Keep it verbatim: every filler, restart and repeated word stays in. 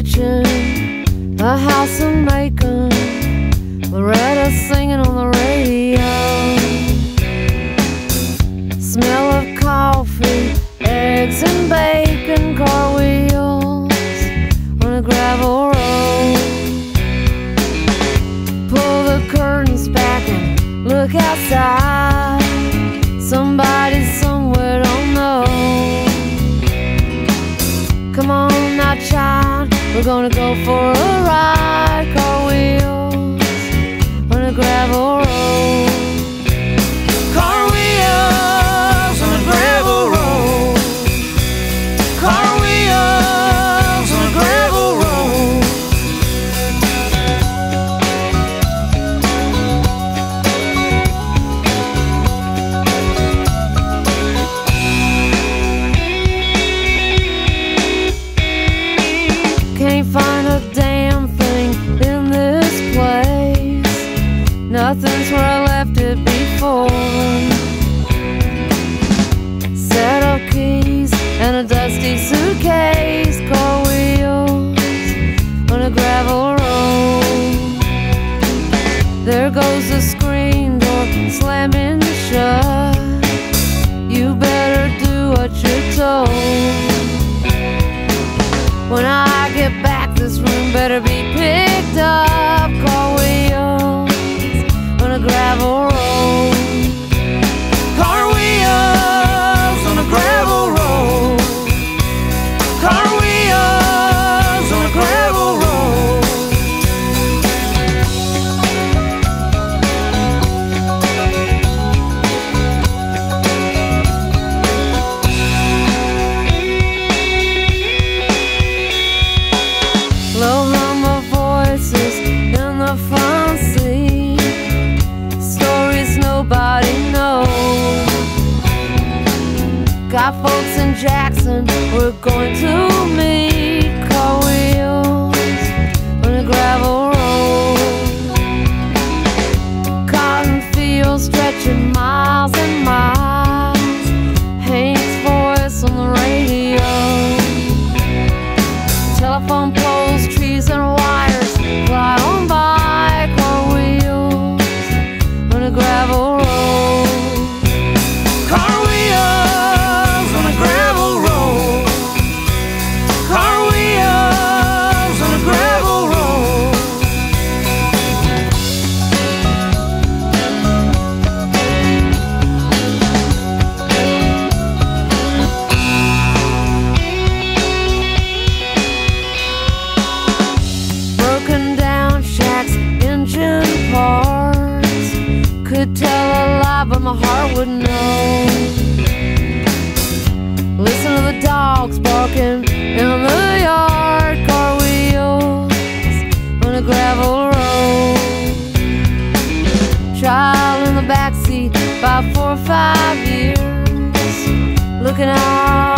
kitchen, a house in Macon, Loretta singing on the radio. Smell of coffee, eggs and bacon, car wheels on a gravel road. Pull the curtains back and look outside. Somebody somewhere, don't know. Come on now, child, we're gonna go for a ride. Car wheels on a gravel road. Car wheels on a gravel road. Car wheels on a gravel road. Can't find a damn thing in this place. Nothing's where I left it before. Set of keys and a dusty suitcase. Car wheels on a gravel road. There goes the screen door slamming shut. You better do what you're told. When I get back, this room better be picked up. Car wheels on a gravel road. Car wheels on a gravel road. Car wheels on a gravel road. Low hum of voices in the front seat. Stories nobody knows. Got folks in Jackson we're going to meet. Car wheels on a gravel road. Cotton fields stretching miles and miles. Hank's voice on the radio. Telephone poles, trees and wires fly on by. Car wheels on a gravel road. Car wheels on a gravel road. Car wheels on a gravel road. Broken down shacks, engine parts. Could tell a lie, but my heart would know. Listen to the dogs barking in the yard. Car wheels on a gravel road. Child in the backseat, about four or five years, looking out